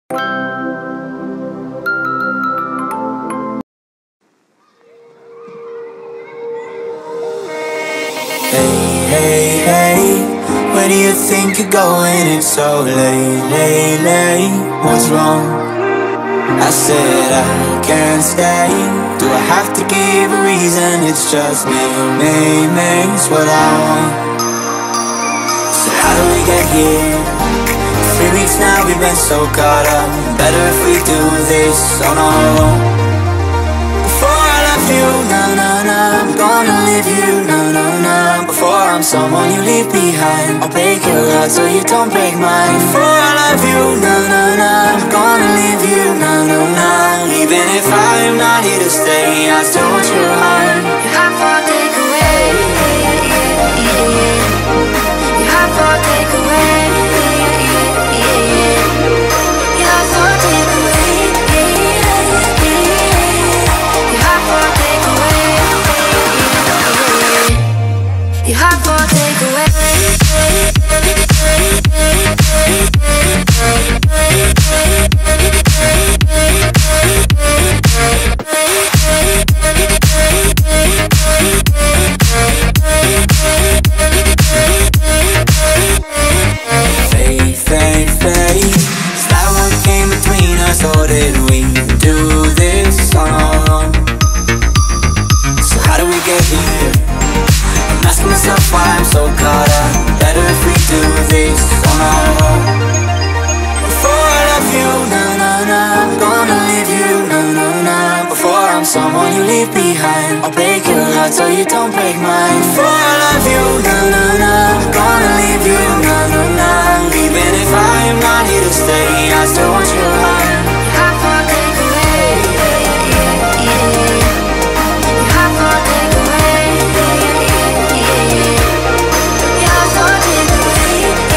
Hey, hey, where do you think you're going? It's so late, what's wrong? I said I can't stay. Do I have to give a reason? It's just me, it's what I want. So how do we get here? 3 weeks now we've been so caught up. Better if we do this on our own. Before I love you, I'm gonna leave you, before I'm someone you leave behind, I'll break your heart so you don't break mine. Before I love you, I'm gonna leave you, even if I'm not here to stay, I still want your heart. Your heart for takeaway, your heart for takeaway, your heart for takeaway, your heart for takeaway, your heart for takeaway. Someone you leave behind, I'll break your heart so you don't break mine. Before I love you, I'm gonna leave you, even if I'm not here to stay, I still want your heart. Your heart for takeaway, your heart for takeaway, your heart for takeaway,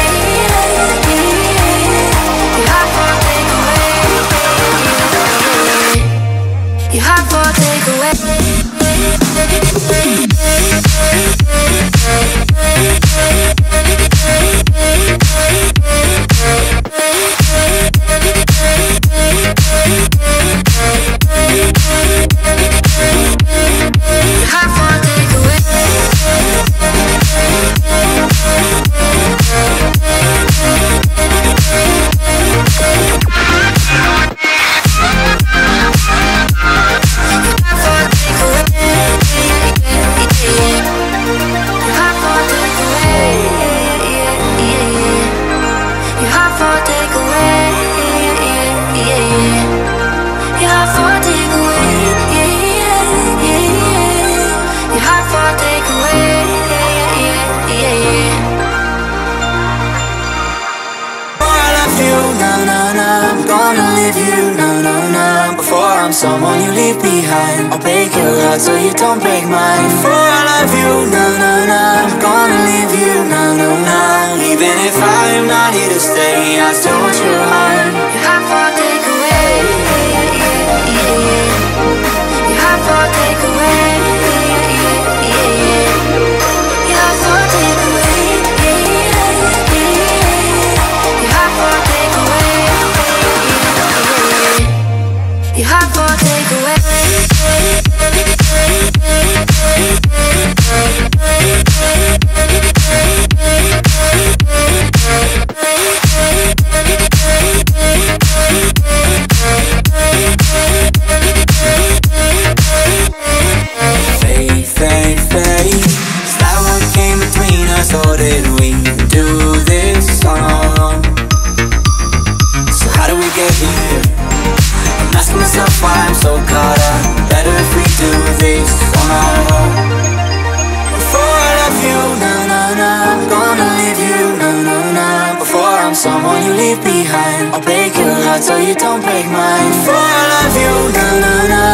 your heart for takeaway, your heart for takeaway. Someone you leave behind, I'll break your heart so you don't break mine. Before I love you, I'm gonna leave you, even if I'm not here to stay, I still want your heart. Your heart for takeaway, your heart for takeaway, your heart for takeaway, your heart for takeaway, your heart for takeaway. Faith, is that what came between us, or did we do this on our own? So how do we get here? I'm asking myself why I'm so caught up. Better if we do this on our own. Before I love you, I'm gonna leave you, before I'm someone you leave behind, I'll break your heart so you don't break mine. Before I love you,